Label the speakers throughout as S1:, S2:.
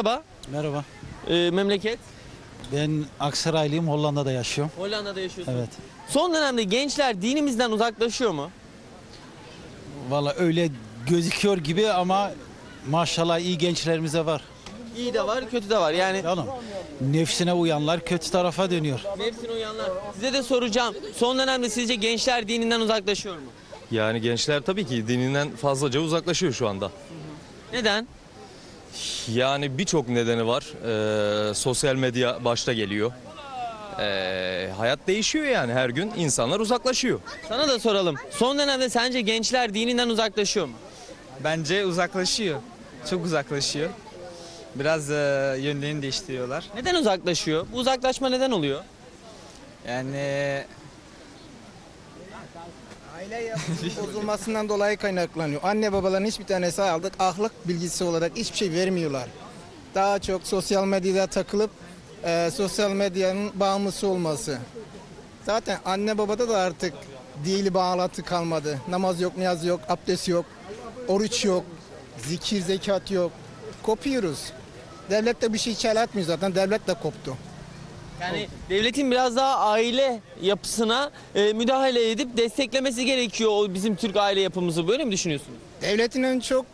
S1: Merhaba.
S2: Merhaba.
S1: Memleket?
S2: Ben Aksaraylıyım, Hollanda'da yaşıyorum.
S1: Hollanda'da yaşıyorsunuz.
S2: Evet.
S1: Son dönemde gençler dinimizden uzaklaşıyor mu?
S2: Valla öyle gözüküyor gibi ama maşallah iyi gençlerimize var.
S1: İyi de var, kötü de var. Yani
S2: Canım, nefsine uyanlar kötü tarafa dönüyor.
S1: nefsine uyanlar. Size de soracağım. Son dönemde sizce gençler dininden uzaklaşıyor mu?
S3: Yani gençler tabii ki dininden fazlaca uzaklaşıyor şu anda.
S1: Neden?
S3: Yani birçok nedeni var. Sosyal medya başta geliyor. Hayat değişiyor yani her gün insanlar uzaklaşıyor.
S1: Sana da soralım. Son dönemde sence gençler dininden uzaklaşıyor mu?
S4: Bence uzaklaşıyor. Çok uzaklaşıyor. Biraz yönlerini değiştiriyorlar.
S1: Neden uzaklaşıyor? Bu uzaklaşma neden oluyor?
S4: Yani
S5: Aile yapısının bozulmasından dolayı kaynaklanıyor. Anne babaların hiçbir tanesi aldık. Ahlak bilgisi olarak hiçbir şey vermiyorlar. Daha çok sosyal medyada takılıp sosyal medyanın bağımlısı olması. Zaten anne babada da artık dini bağlantı kalmadı. Namaz yok, niyaz yok, abdest yok, oruç yok, zikir, zekat yok. Kopuyoruz. Devlet de bir şey çalatmıyor zaten. Devlet de koptu.
S1: Yani devletin biraz daha aile yapısına müdahale edip desteklemesi gerekiyor o bizim Türk aile yapımızı. Böyle mi düşünüyorsunuz?
S5: Devletin en çok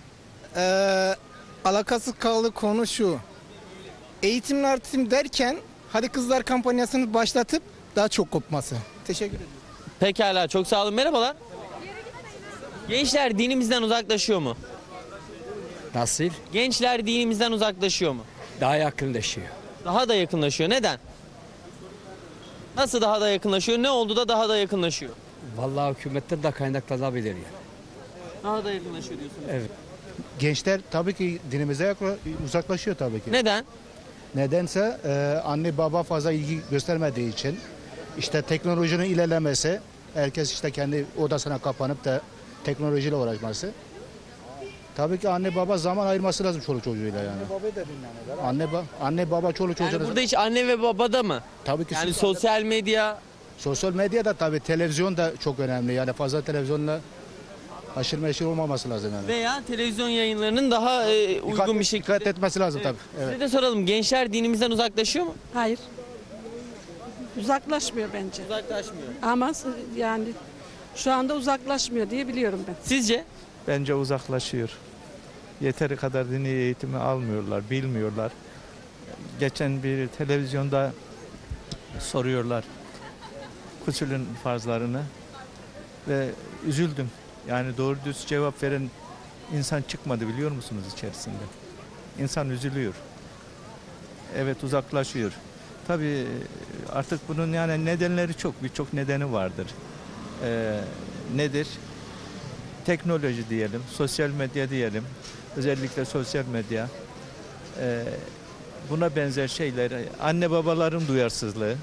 S5: alakası kaldığı konu şu. Eğitim artım derken hadi kızlar kampanyasını başlatıp daha çok kopması. Teşekkür ederim.
S1: Pekala, çok sağ olun. Merhabalar. Gençler dinimizden uzaklaşıyor mu?
S6: Nasıl?
S1: Gençler dinimizden uzaklaşıyor mu?
S6: Daha yakınlaşıyor.
S1: Daha da yakınlaşıyor. Neden? Nasıl daha da yakınlaşıyor? Ne oldu da daha da yakınlaşıyor?
S6: Vallahi hükümetten de kaynaklanabilir yani.
S1: Daha da yakınlaşıyor diyorsunuz.
S6: Evet.
S7: Gençler tabii ki dinimize uzaklaşıyor tabii ki.
S1: Neden?
S7: Nedense anne baba fazla ilgi göstermediği için, işte teknolojinin ilerlemesi, herkes işte kendi odasına kapanıp da teknolojiyle uğraşması. Tabii ki anne baba zaman ayırması lazım çoluk çocuğuyla yani. Anne baba çoluk çocuğuna.
S1: Yani burada hiç anne ve babada mı?
S7: Tabii ki
S1: Yani sosyal medya.
S7: sosyal medya da tabii televizyon da çok önemli. Yani fazla televizyonla haşır neşir olmaması lazım yani.
S1: Veya televizyon yayınlarının daha uygun bir şekilde.
S7: Dikkat etmesi lazım tabii. Evet.
S1: Size de soralım. Gençler dinimizden uzaklaşıyor mu?
S8: Hayır. Uzaklaşmıyor bence.
S1: Uzaklaşmıyor.
S8: Ama yani şu anda uzaklaşmıyor diye biliyorum ben.
S1: Sizce?
S9: Bence uzaklaşıyor. Yeteri kadar dini eğitimi almıyorlar, bilmiyorlar. Geçen bir televizyonda soruyorlar gusülün farzlarını ve üzüldüm. Yani doğru düz cevap veren insan çıkmadı biliyor musunuz içerisinde? İnsan üzülüyor. Evet uzaklaşıyor. Tabii artık bunun yani nedenleri çok, birçok nedeni vardır. Nedir? Teknoloji diyelim, sosyal medya diyelim, özellikle sosyal medya, buna benzer şeyler, anne babaların duyarsızlığı,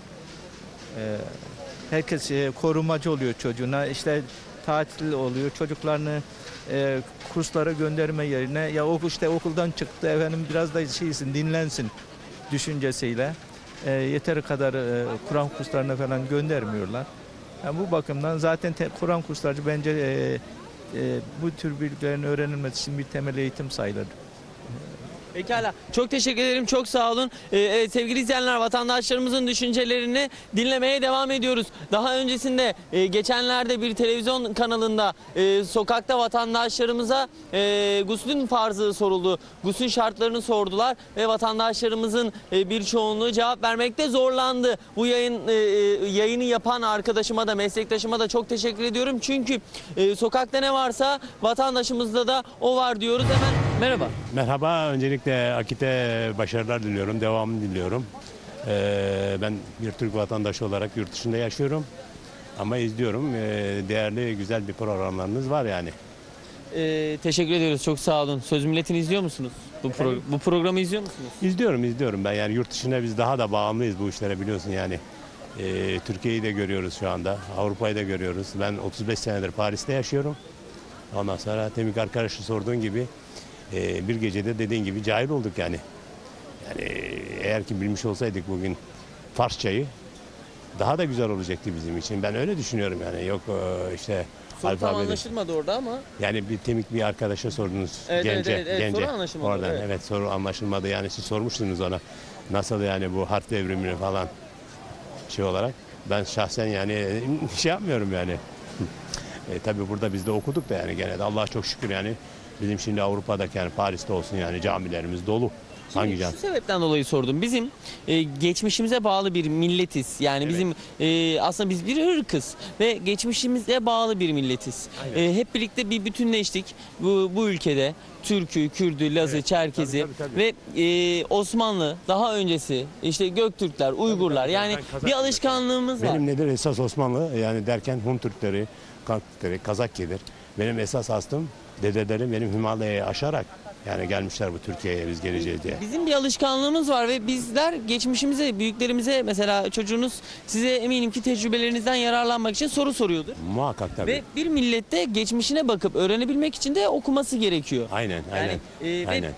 S9: herkes korumacı oluyor çocuğuna, işte tatil oluyor, çocuklarını kurslara gönderme yerine ya işte okuldan çıktı efendim biraz da şeysin dinlensin düşüncesiyle yeteri kadar Kur'an kurslarına falan göndermiyorlar. Yani bu bakımdan zaten Kur'an kursları bence bu tür bilgilerin öğrenilmesi için bir temel eğitim sayılır.
S1: Pekala. Çok teşekkür ederim. Çok sağ olun. Evet, sevgili izleyenler, vatandaşlarımızın düşüncelerini dinlemeye devam ediyoruz. Daha öncesinde geçenlerde bir televizyon kanalında sokakta vatandaşlarımıza guslün farzı soruldu. Guslün şartlarını sordular ve vatandaşlarımızın bir çoğunluğu cevap vermekte zorlandı. Bu yayını yapan arkadaşıma da meslektaşıma da çok teşekkür ediyorum. Çünkü sokakta ne varsa vatandaşımızda da o var diyoruz. Hemen merhaba.
S10: Merhaba, öncelikle Akit'e başarılar diliyorum, devamını diliyorum. Ben bir Türk vatandaşı olarak yurt dışında yaşıyorum ama izliyorum. Değerli, güzel bir programlarınız var yani.
S1: Teşekkür ediyoruz, çok sağ olun. Söz Milleti'ni izliyor musunuz? Bu programı izliyor musunuz?
S10: İzliyorum ben yani yurt dışına biz daha da bağımlıyız bu işlere biliyorsun yani. Türkiye'yi de görüyoruz şu anda, Avrupa'yı da görüyoruz. Ben 35 senedir Paris'te yaşıyorum. Ondan sonra Temik arkadaşı sorduğun gibi bir gecede dediğin gibi cahil olduk yani. Yani eğer ki bilmiş olsaydık bugün Farsçayı daha da güzel olacaktı bizim için. Ben öyle düşünüyorum yani. Yok işte
S1: Soru tam
S10: Alfabede.
S1: anlaşılmadı orada ama.
S10: Yani bir temik bir arkadaşa sordunuz.
S1: Evet,
S10: gence.
S1: evet, soru anlaşılmadı,
S10: Oradan
S1: evet.
S10: evet soru anlaşılmadı. Yani siz sormuştunuz ona nasıl yani bu harf devrimini falan şey olarak. Ben şahsen yani şey yapmıyorum yani. Tabii burada biz de okuduk da yani gene de Allah'a çok şükür yani bizim şimdi Avrupa'daki yani Paris'te olsun yani camilerimiz dolu. Hangi cami?
S1: Şu sebepten dolayı sordum. Bizim geçmişimize bağlı bir milletiz. Yani bizim aslında biz bir ırkız ve geçmişimize bağlı bir milletiz. Hep birlikte bir bütünleştik bu ülkede. Türk'ü, Kürd'ü, Laz'ı, Çerkez'i
S10: tabii.
S1: ve Osmanlı daha öncesi işte Göktürkler, Uygurlar yani
S10: Ben Kazak
S1: bir alışkanlığımız var.
S10: Benim nedir esas Osmanlı yani derken Hun Türkleri, Kak Türkleri, Kazak gelir. Benim esas aslım dedelerim benim Himalaya'yı aşarak yani gelmişler bu Türkiye'ye biz geleceğiz diye.
S1: Bizim bir alışkanlığımız var ve bizler geçmişimize, büyüklerimize mesela çocuğunuz size eminim ki tecrübelerinizden yararlanmak için soru soruyordur.
S10: Muhakkak tabii.
S1: Ve bir millette geçmişine bakıp öğrenebilmek için de okuması gerekiyor.
S10: Aynen, aynen.
S1: Yani,
S10: aynen.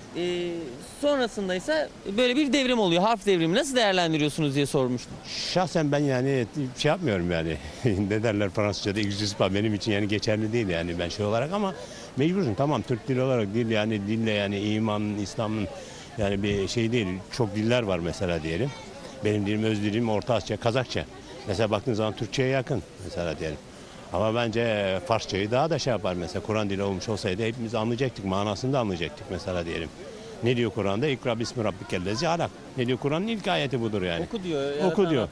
S1: Sonrasında ise böyle bir devrim oluyor. Harf devrimi nasıl değerlendiriyorsunuz diye sormuştum.
S10: Şahsen ben yani şey yapmıyorum yani. Ne derler Fransızca'da İngilizce benim için yani geçerli değil yani ben şey olarak ama mecbursun. Tamam Türk dili olarak dil yani dille yani imanın, İslam'ın yani bir şey değil. Çok diller var mesela diyelim. Benim dilim öz dilim Orta Asya, Kazakça. Mesela baktığın zaman Türkçe'ye yakın mesela diyelim. Ama bence Farsçayı daha da şey yapar mesela. Kur'an dili olmuş olsaydı hepimiz anlayacaktık. Manasını da anlayacaktık mesela diyelim. Ne diyor Kur'an'da? İkra bismi rabbikellezi alak. Ne diyor Kur'an'ın ilk ayeti budur yani.
S1: Oku diyor.
S10: Oku diyor.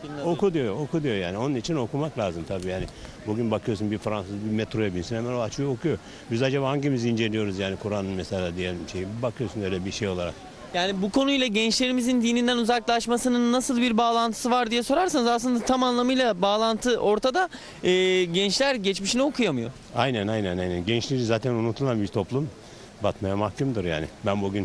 S10: Oku diyor yani. Onun için okumak lazım tabii yani. Bugün bakıyorsun bir Fransız bir metroya binsin hemen o açıyor okuyor. Biz acaba hangimiz inceliyoruz yani Kur'an'ın mesela diyelim şey. Bakıyorsun öyle bir şey olarak.
S1: Yani bu konuyla gençlerimizin dininden uzaklaşmasının nasıl bir bağlantısı var diye sorarsanız aslında tam anlamıyla bağlantı ortada. Gençler geçmişini okuyamıyor.
S10: Aynen. Gençliği zaten unutulan bir toplum. Batmaya mahkumdur yani. Ben bugün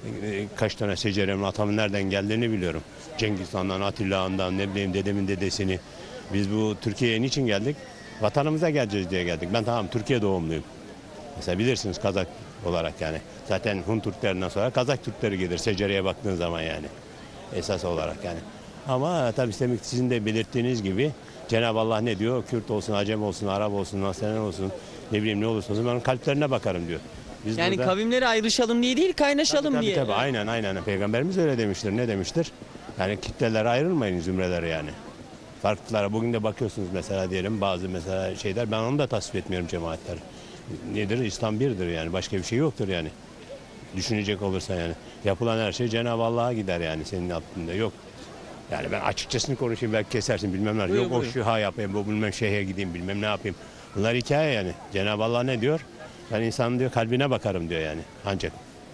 S10: kaç tane seceremin atamın nereden geldiğini biliyorum. Cengiz Han'dan, Atilla Han'dan, ne bileyim dedemin dedesini. Biz bu Türkiye'ye niçin geldik? Vatanımıza geleceğiz diye geldik. Ben tamam Türkiye doğumluyum. Mesela bilirsiniz Kazak olarak yani. Zaten Hun Türklerinden sonra Kazak Türkleri gelir secereye baktığın zaman yani. Esas olarak yani. Ama tabii sizin de belirttiğiniz gibi Cenab-ı Allah ne diyor? Kürt olsun, Acem olsun, Arap olsun, Nasrani olsun, ne bileyim ne olursa olsun ben kalplerine bakarım diyor. Biz
S1: Yani
S10: burada...
S1: kavimleri ayrışalım diye değil kaynaşalım diye.
S10: Tabii aynen. Peygamberimiz öyle demiştir. Ne demiştir? Yani kitlelere ayrılmayın zümrelere yani. Farklılara bugün de bakıyorsunuz mesela diyelim bazı mesela şeyler ben onu da tasvip etmiyorum cemaatler. Nedir? İslam birdir yani. Başka bir şey yoktur yani. Düşünecek olursa yani. Yapılan her şey Cenab-ı Allah'a gider yani senin yaptığında yok. Yani ben açıkçasını konuşayım belki kesersin bilmem ne. Yok o şu ha yapayım bu bilmem şehre gideyim bilmem ne yapayım. Bunlar hikaye yani. Cenab-ı Allah ne diyor? Ben insanın diyor kalbine bakarım diyor yani. Ancak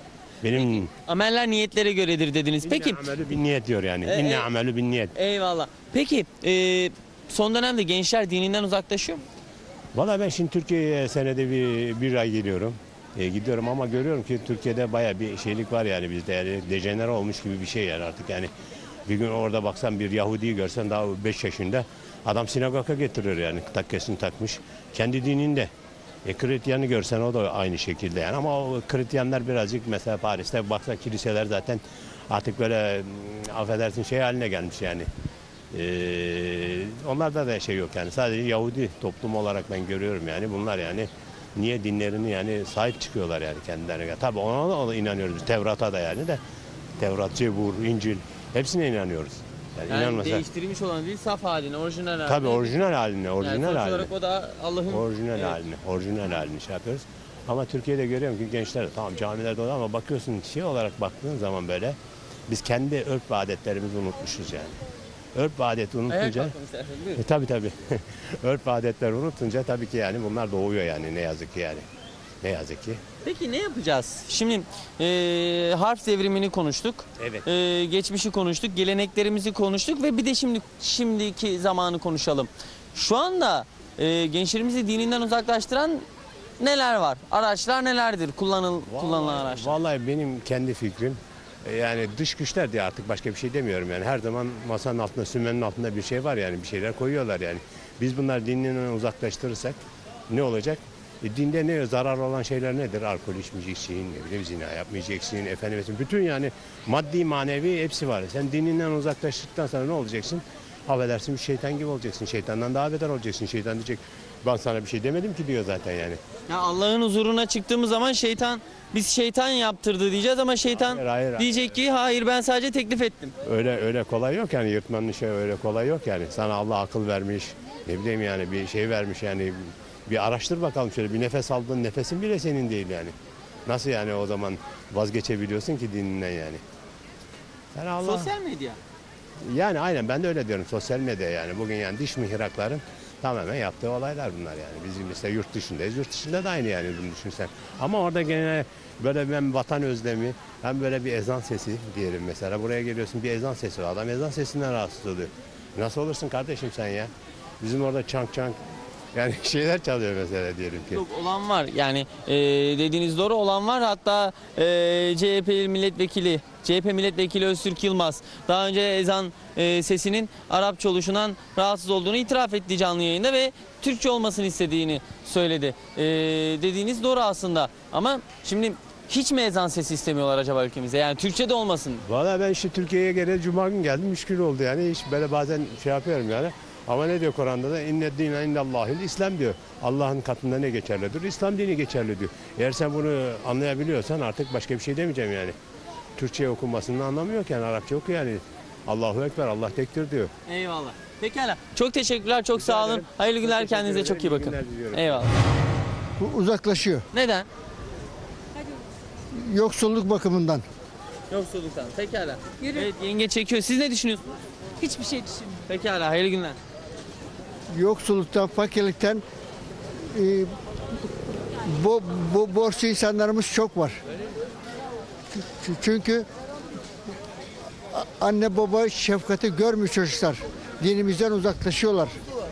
S10: benim
S1: Ameller niyetlere göredir dediniz. Peki.
S10: İnne amelü bin niyet diyor yani. İnne amelü bin niyet.
S1: Eyvallah. Peki son dönemde gençler dininden uzaklaşıyor mu?
S10: Valla ben şimdi Türkiye'ye senede bir ay geliyorum. Gidiyorum ama görüyorum ki Türkiye'de baya bir şeylik var yani bizde yani dejenere olmuş gibi bir şey yani artık yani. Bir gün orada baksan bir Yahudi'yi görsen daha 5 yaşında adam sinagoga getiriyor yani takkesini takmış. Kendi dininde. Hristiyanı görsen o da aynı şekilde yani ama o Hristiyanlar birazcık mesela Paris'te baksa kiliseler zaten artık böyle affedersin şey haline gelmiş yani. Onlarda da şey yok yani sadece Yahudi toplum olarak ben görüyorum yani bunlar yani niye dinlerini yani sahip çıkıyorlar yani kendilerine. Tabii ona da inanıyoruz Tevrat'a da yani de Tevrat, Cebur, İncil hepsine inanıyoruz.
S1: Yani değiştirilmiş olan değil saf haline, orijinal haline.
S10: Tabii orijinal haline,
S1: yani
S10: haline.
S1: olarak o da Allah'ın
S10: Orijinal halini şey yapıyoruz. Ama Türkiye'de görüyorum ki gençler tamam camilerde oluyor ama bakıyorsun şey olarak baktığın zaman böyle biz kendi örf ve adetlerimizi unutmuşuz yani. Örf ve adeti unutunca tabii. Örf ve adetleri unutunca tabii ki yani bunlar doğuyor yani ne yazık ki yani. Ne yazık ki.
S1: Peki ne yapacağız? Şimdi harf devrimini konuştuk.
S10: Evet.
S1: Geçmişi konuştuk, geleneklerimizi konuştuk ve bir de şimdiki zamanı konuşalım. Şu anda gençlerimizi dininden uzaklaştıran neler var? Araçlar nelerdir? Kullanılan araçlar.
S10: Vallahi benim kendi fikrim yani dış güçler diye artık başka bir şey demiyorum yani. Her zaman masanın altında, sümenin altında bir şey var yani bir şeyler koyuyorlar yani. Biz bunları dininden uzaklaştırırsak ne olacak? Dinde ne zarar olan şeyler nedir? Alkol içmeyeceksin, ne bileyim zina yapmayacaksın, efendim bütün yani maddi manevi hepsi var. Sen dininden uzaklaştıktan sonra ne olacaksın? Affedersin bir şeytan gibi olacaksın. Şeytandan daha beter olacaksın. Şeytan diyecek ben sana bir şey demedim ki diyor zaten yani.
S1: Ya Allah'ın huzuruna çıktığımız zaman şeytan biz şeytan yaptırdı diyeceğiz ama şeytan
S10: Hayır.
S1: diyecek ki hayır ben sadece teklif ettim.
S10: Öyle kolay yok yani yırtmanın şey öyle kolay yok yani. Sana Allah akıl vermiş. Ne bileyim yani bir şey vermiş yani. Bir araştır bakalım şöyle bir nefes aldığın nefesin bile senin değil yani. Nasıl yani o zaman vazgeçebiliyorsun ki dininden yani? Yani Allah...
S1: Sosyal medya.
S10: Yani aynen ben de öyle diyorum sosyal medya yani. Bugün yani dış mihrakların tamamen yaptığı olaylar bunlar yani. Bizim işte yurt dışındayız. Yurt dışında da aynı yani bunu düşünsen. Ama orada gene böyle hem vatan özlemi hem böyle bir ezan sesi diyelim mesela. Buraya geliyorsun bir ezan sesi var. Adam ezan sesinden rahatsız oluyor. Nasıl olursun kardeşim sen ya? Bizim orada çank yani şeyler çalıyor mesela diyelim ki.
S1: Yok olan var yani dediğiniz doğru olan var hatta CHP milletvekili Öztürk Yılmaz daha önce ezan sesinin Arapça oluşundan rahatsız olduğunu itiraf etti canlı yayında ve Türkçe olmasını istediğini söyledi. Dediğiniz doğru aslında ama şimdi hiç mi ezan sesi istemiyorlar acaba ülkemizde yani Türkçe de olmasın?
S10: Valla ben işte Türkiye'ye geleli cuma gün geldim 3 gün oldu yani hiç böyle bazen şey yapıyorum yani. Ama ne diyor Kur'an'da da inne dine indallahil İslam diyor. Allah'ın katında ne geçerlidir? İslam dini geçerli diyor. Eğer sen bunu anlayabiliyorsan artık başka bir şey demeyeceğim yani. Türkçe okunmasının anlamı yok yani Arapça oku yani. Allahu Ekber, Allah tektir diyor.
S1: Eyvallah. Pekala. Çok teşekkürler, çok sağ olun.
S10: ederim.
S1: Hayırlı günler,
S10: Teşekkür
S1: kendinize
S10: ederim.
S1: çok iyi bakın.
S10: İyi günler diliyorum.
S1: Eyvallah.
S7: Bu uzaklaşıyor.
S1: Neden?
S7: Yoksulluk bakımından.
S1: Yoksulluktan. Pekala. Evet, yenge çekiyor. Siz ne düşünüyorsunuz?
S8: Hiçbir şey düşünmüyorum.
S1: Pekala, hayırlı günler.
S7: Yoksulluktan, fakirlikten borçlu insanlarımız çok var. Çünkü anne baba şefkati görmüyor çocuklar. Dinimizden uzaklaşıyorlar.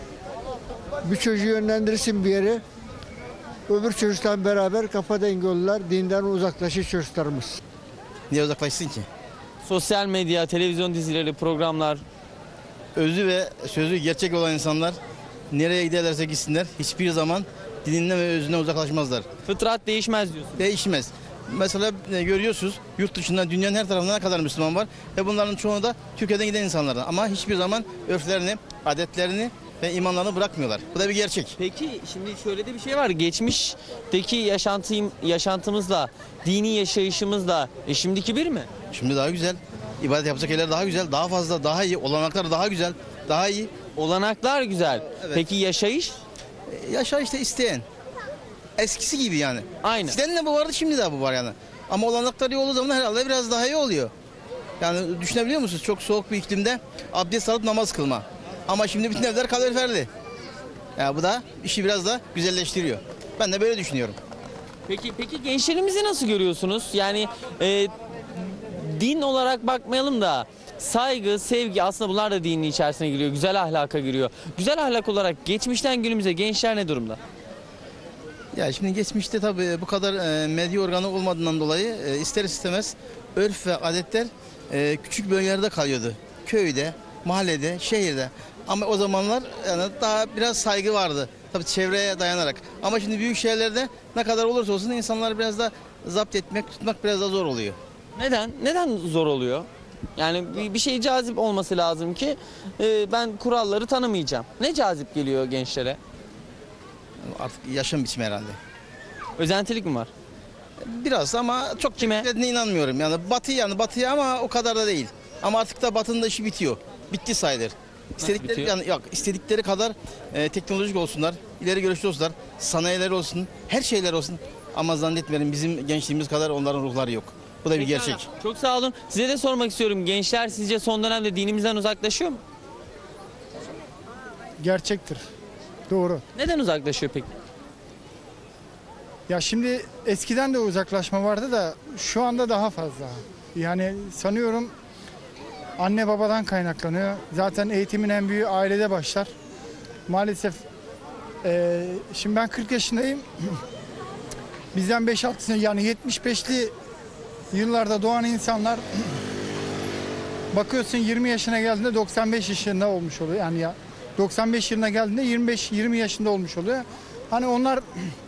S7: Bir çocuğu yönlendirsin bir yere, öbür çocuktan beraber kafa dengi olurlar. Dinden uzaklaşır çocuklarımız.
S11: Niye uzaklaşsın ki?
S1: Sosyal medya, televizyon dizileri, programlar.
S11: Özü ve sözü gerçek olan insanlar nereye giderlerse gitsinler hiçbir zaman dininden ve özünden uzaklaşmazlar.
S1: Fıtrat değişmez diyorsun.
S11: Değişmez. Mesela görüyorsunuz yurt dışında dünyanın her tarafında ne kadar Müslüman var ve bunların çoğu da Türkiye'den giden insanlardan. Ama hiçbir zaman örflerini, adetlerini ve imanlarını bırakmıyorlar. Bu da bir gerçek.
S1: Peki şimdi şöyle de bir şey var. Geçmişteki yaşantımızla, dini yaşayışımızla şimdiki bir mi?
S11: Şimdi daha güzel. İbadet yapacak yerler daha güzel, daha fazla, daha iyi. Olanaklar daha güzel, daha iyi.
S1: Olanaklar güzel.
S11: Evet.
S1: Peki yaşayış?
S11: Yaşa işte isteyen. Eskisi gibi yani.
S1: Aynı.
S11: Eskiden de bu vardı şimdi de bu var yani. Ama olanakları iyi olduğu zaman herhalde biraz daha iyi oluyor. Yani düşünebiliyor musunuz? Çok soğuk bir iklimde abdest alıp namaz kılma. Ama şimdi bütün evler kaloriferli. Yani bu da işi biraz da güzelleştiriyor. Ben de böyle düşünüyorum.
S1: Peki gençlerimizi nasıl görüyorsunuz? Yani din olarak bakmayalım da saygı, sevgi aslında bunlar da dinin içerisine giriyor. Güzel ahlaka giriyor. Güzel ahlak olarak geçmişten günümüze gençler ne durumda?
S11: Ya şimdi geçmişte tabii bu kadar medya organı olmadığından dolayı ister istemez örf ve adetler küçük bölgelerde kalıyordu. Köyde, mahallede, şehirde. Ama o zamanlar yani daha biraz saygı vardı. Tabii çevreye dayanarak. Ama şimdi büyük şehirlerde ne kadar olursa olsun insanlar biraz da zapt etmek, tutmak biraz da zor oluyor.
S1: Neden? Neden zor oluyor? Yani bir şey cazip olması lazım ki ben kuralları tanımayacağım. Ne cazip geliyor gençlere?
S11: Artık yaşam biçimi herhalde.
S1: Özentilik mi var?
S11: Biraz ama çok
S1: Kime?
S11: dediğine inanmıyorum. Yani batıya ama o kadar da değil. Ama artık da batının da işi bitiyor. Bitti sayılır. İstedikleri
S1: bitiyor?
S11: yani yok istedikleri kadar teknolojik olsunlar, ileri görüşlü olsunlar, sanayileri olsun, her şeyler olsun. Ama zannetmiyorum bizim gençliğimiz kadar onların ruhları yok. Bu da bir gerçek.
S1: Çok sağ olun. Size de sormak istiyorum. Gençler sizce son dönemde dinimizden uzaklaşıyor mu?
S12: Gerçektir. Doğru.
S1: Neden uzaklaşıyor peki?
S12: Ya şimdi eskiden de uzaklaşma vardı da şu anda daha fazla. Yani sanıyorum anne babadan kaynaklanıyor. Zaten eğitimin en büyüğü ailede başlar. Maalesef şimdi ben 40 yaşındayım. Bizden 5-6 sene yani 75'li yıllarda doğan insanlar bakıyorsun 20 yaşına geldiğinde 95 yaşında olmuş oluyor. Yani ya 95 yılına geldiğinde 25-20 yaşında olmuş oluyor. Hani onlar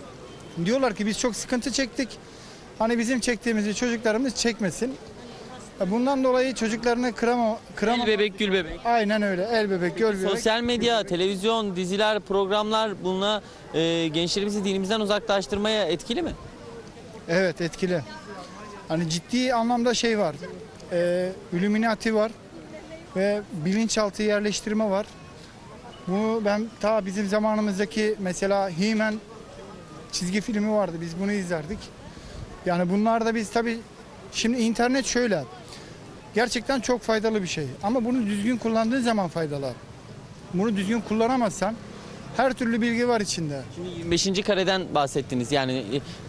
S12: diyorlar ki biz çok sıkıntı çektik. Hani bizim çektiğimizi çocuklarımız çekmesin. Bundan dolayı çocuklarını
S1: El bebek gül bebek.
S12: Aynen öyle. El bebek, göl bebek.
S1: Sosyal medya, televizyon, diziler, programlar bununla gençlerimizi dinimizden uzaklaştırmaya etkili mi?
S12: Evet, etkili. Hani ciddi anlamda şey var. Illuminati var ve bilinçaltı yerleştirme var. Bunu ben ta bizim zamanımızdaki mesela He-Man çizgi filmi vardı. Biz bunu izlerdik. Yani bunlar da biz tabii şimdi internet şöyle. Gerçekten çok faydalı bir şey. Ama bunu düzgün kullandığın zaman faydalı. Bunu düzgün kullanamazsan her türlü bilgi var içinde.
S1: Şimdi 25. kareden bahsettiniz. Yani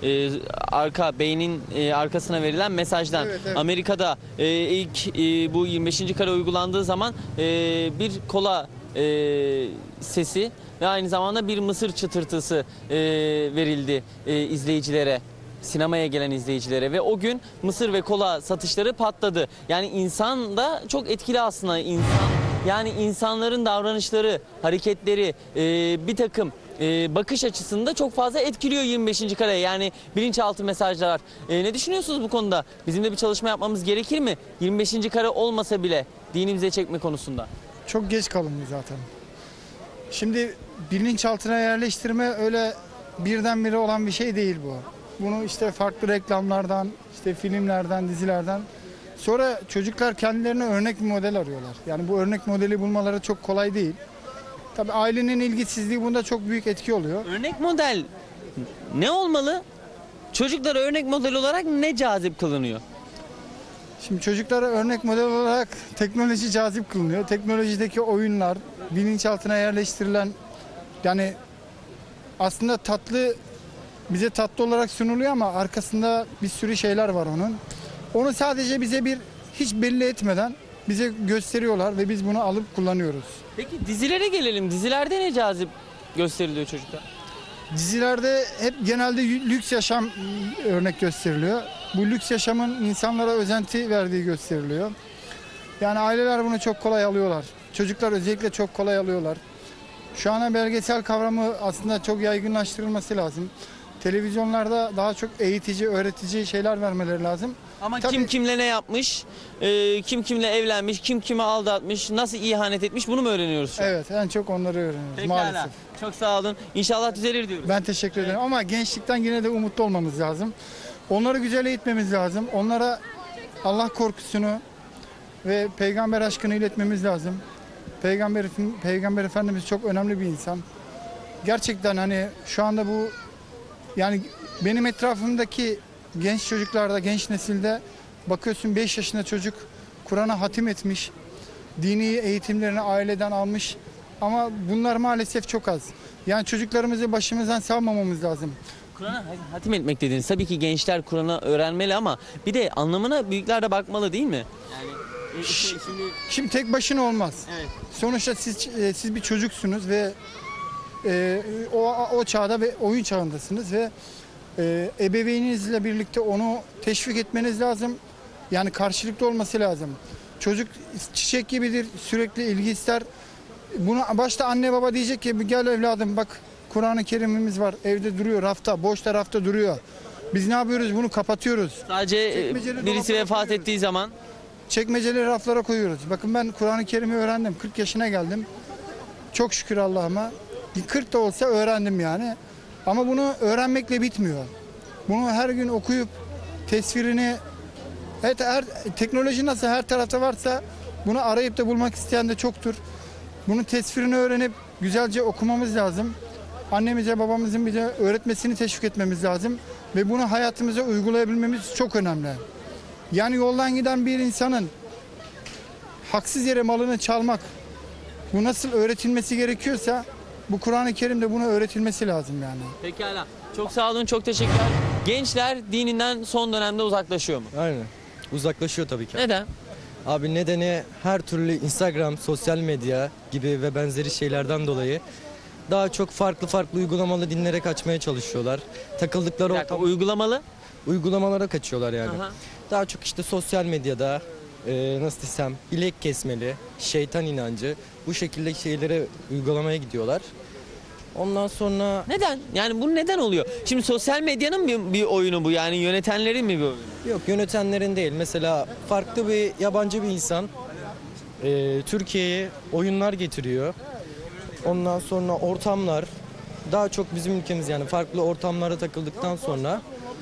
S1: beynin arkasına verilen mesajdan.
S12: Evet, evet.
S1: Amerika'da ilk bu 25. kare uygulandığı zaman bir kola sesi ve aynı zamanda bir mısır çıtırtısı verildi izleyicilere. Sinemaya gelen izleyicilere ve o gün mısır ve kola satışları patladı. Yani insan da çok etkili aslında yani insanların davranışları, hareketleri, bir takım bakış açısında çok fazla etkiliyor 25. kare. Yani bilinçaltı mesajlar. Ne düşünüyorsunuz bu konuda? Bizim de bir çalışma yapmamız gerekir mi? 25. kare olmasa bile dinimize çekme konusunda.
S12: Çok geç kalındı zaten. Şimdi bilinçaltına yerleştirme öyle birdenbire olan bir şey değil bu. Bunu işte farklı reklamlardan, işte filmlerden, dizilerden. Sonra çocuklar kendilerine örnek bir model arıyorlar. Yani bu örnek modeli bulmaları çok kolay değil. Tabii ailenin ilgisizliği bunda çok büyük etki oluyor.
S1: Örnek model ne olmalı? Çocuklara örnek model olarak ne cazip kılınıyor?
S12: Şimdi çocuklara örnek model olarak teknoloji cazip kılınıyor. Teknolojideki oyunlar, bilinçaltına yerleştirilen yani aslında bize tatlı olarak sunuluyor ama arkasında bir sürü şeyler var onun. Onu sadece bize hiç belli etmeden bize gösteriyorlar ve biz bunu alıp kullanıyoruz.
S1: Peki dizilere gelelim. Dizilerde ne cazip gösteriliyor çocuklar?
S12: Dizilerde hep genelde lüks yaşam örnek gösteriliyor. Bu lüks yaşamın insanlara özenti verdiği gösteriliyor. Yani aileler bunu çok kolay alıyorlar. Çocuklar özellikle çok kolay alıyorlar. Şu ana belgesel kavramı aslında çok yaygınlaştırılması lazım. Televizyonlarda daha çok eğitici, öğretici şeyler vermeleri lazım.
S1: Ama
S12: Tabii,
S1: kim kimle ne yapmış, kim kimle evlenmiş, kim kime aldatmış, nasıl ihanet etmiş bunu mu öğreniyoruz şu an?
S12: evet, en çok onları öğreniyoruz
S1: Pekala.
S12: maalesef.
S1: Çok sağ olun. İnşallah düzelir diyoruz.
S12: Ben teşekkür ederim ama gençlikten yine de umutlu olmamız lazım. Onları güzel eğitmemiz lazım. Onlara Allah korkusunu ve peygamber aşkını iletmemiz lazım. Peygamber Efendimiz çok önemli bir insan. Gerçekten hani şu anda bu yani benim etrafımdaki genç çocuklarda, genç nesilde bakıyorsun 5 yaşında çocuk Kur'an'a hatim etmiş. Dini eğitimlerini aileden almış. Ama bunlar maalesef çok az. Yani çocuklarımızı başımızdan savmamamız lazım.
S1: Kur'an'a hatim etmek dediniz. Tabii ki gençler Kur'an'ı öğrenmeli ama bir de anlamına büyükler de bakmalı değil mi? Yani
S12: Şimdi tek başına olmaz.
S1: Evet.
S12: Sonuçta siz bir çocuksunuz ve o çağda ve oyun çağındasınız ve ebeveyninizle birlikte onu teşvik etmeniz lazım. Yani karşılıklı olması lazım. Çocuk çiçek gibidir, sürekli ilgi ister. Buna başta anne baba diyecek ki gel evladım bak Kur'an-ı Kerim'imiz var evde duruyor rafta, boşta rafta duruyor. Biz ne yapıyoruz? Bunu kapatıyoruz.
S1: Sadece
S12: Çekmeceli
S1: birisi
S12: dolaplara
S1: vefat
S12: koyuyoruz.
S1: ettiği zaman
S12: Çekmeceli raflara koyuyoruz. Bakın ben Kur'an-ı Kerim'i öğrendim. 40 yaşına geldim. Çok şükür Allah'ıma. 40 da olsa öğrendim yani. Ama bunu öğrenmekle bitmiyor. Bunu her gün okuyup tesvirini teknoloji nasıl her tarafta varsa bunu arayıp da bulmak isteyen de çoktur. Bunun tesvirini öğrenip güzelce okumamız lazım. Annemize babamızın bize öğretmesini teşvik etmemiz lazım. Ve bunu hayatımıza uygulayabilmemiz çok önemli. Yani yoldan giden bir insanın haksız yere malını çalmak bu nasıl öğretilmesi gerekiyorsa bu Kur'an-ı Kerim'de bunu öğretilmesi lazım yani.
S1: pekala. Çok sağ olun, çok teşekkürler. Gençler dininden son dönemde uzaklaşıyor mu?
S13: Aynen. Uzaklaşıyor tabii ki.
S1: Neden?
S13: Abi nedeni her türlü Instagram, sosyal medya gibi ve benzeri şeylerden dolayı daha çok farklı uygulamalı dinlere kaçmaya çalışıyorlar. Takıldıkları
S1: Bir dakika, uygulamalı?
S13: uygulamalara kaçıyorlar yani.
S1: Aha.
S13: Daha çok işte sosyal medyada nasıl desem bilek kesmeli, şeytan inancı bu şekilde şeylere uygulamaya gidiyorlar. Ondan sonra
S1: Neden? Yani bu neden oluyor? Şimdi sosyal medyanın bir oyunu bu, yani yönetenlerin mi bir oyunu?
S13: yok, yönetenlerin değil. Mesela farklı bir yabancı bir insan Türkiye'ye oyunlar getiriyor. Ondan sonra ortamlar, daha çok bizim ülkemiz, yani farklı ortamlara takıldıktan sonra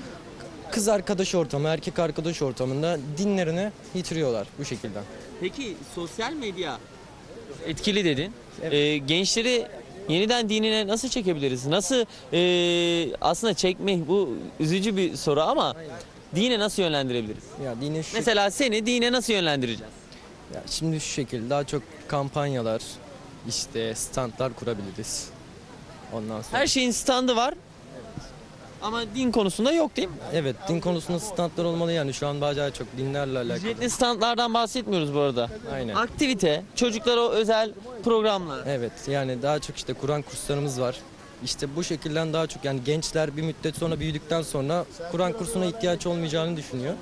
S13: kız arkadaş ortamı, erkek arkadaş ortamında dinlerini yitiriyorlar bu şekilde.
S1: Peki sosyal medya etkili dedin. Gençleri yeniden dinine nasıl çekebiliriz? Nasıl aslında çekmek bu üzücü bir soru ama dine nasıl yönlendirebiliriz?
S13: Ya dini şu,
S1: Mesela seni dine nasıl yönlendireceğiz?
S13: ya şimdi şu şekilde daha çok kampanyalar, işte standlar kurabiliriz. Ondan sonra
S1: Her şeyin standı var. Ama din konusunda yok değil mi?
S13: evet, din konusunda standlar olmalı, yani şu an bayağı çok dinlerle alakalı.
S1: Ücretli standlardan bahsetmiyoruz bu arada.
S13: Aynen.
S1: Aktivite, çocuklara özel programlar.
S13: Evet, yani daha çok işte Kur'an kurslarımız var. İşte bu şekilde daha çok, yani gençler bir müddet sonra büyüdükten sonra Kur'an kursuna ihtiyaç olmayacağını düşünüyor.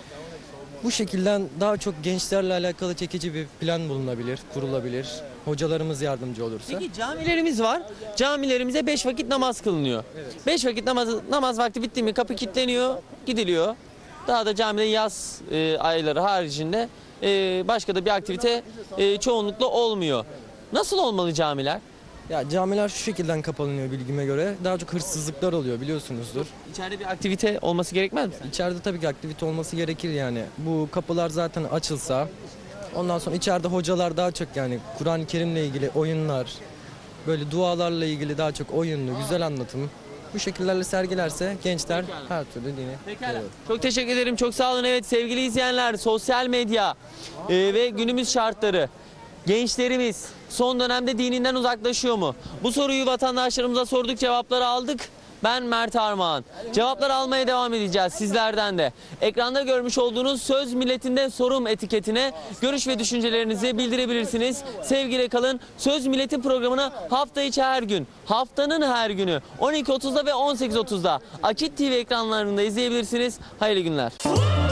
S13: Bu şekilde daha çok gençlerle alakalı çekici bir plan bulunabilir, kurulabilir. Hocalarımız yardımcı olursa.
S1: Peki camilerimiz var. Camilerimize 5 vakit namaz kılınıyor. 5 vakit namaz vakti bitti mi kapı kilitleniyor, gidiliyor. Daha da camide yaz ayları haricinde başka da bir aktivite çoğunlukla olmuyor. Nasıl olmalı camiler?
S13: Ya camiler şu şekilde kapanıyor bilgime göre. Daha çok hırsızlıklar oluyor, biliyorsunuzdur.
S1: İçeride bir aktivite olması gerekmez mi?
S13: İçeride tabii ki aktivite olması gerekir yani. Bu kapılar zaten açılsa, ondan sonra içeride hocalar daha çok, yani Kur'an-ı Kerim'le ilgili oyunlar, böyle dualarla ilgili daha çok oyunlu, güzel anlatım. Bu şekillerle sergilerse gençler her türlü dini.
S1: Pekala. Çok teşekkür ederim. Çok sağ olun. Evet sevgili izleyenler, sosyal medya ve günümüz şartları. Gençlerimiz son dönemde dininden uzaklaşıyor mu? Bu soruyu vatandaşlarımıza sorduk, cevapları aldık. Ben Mert Armağan. Cevapları almaya devam edeceğiz sizlerden de. Ekranda görmüş olduğunuz Söz Milletinde Sorum etiketine görüş ve düşüncelerinizi bildirebilirsiniz. Sevgiyle kalın. Söz Milletin programını hafta içi her gün, haftanın her günü 12.30'da ve 18.30'da Akit TV ekranlarında izleyebilirsiniz. Hayırlı günler.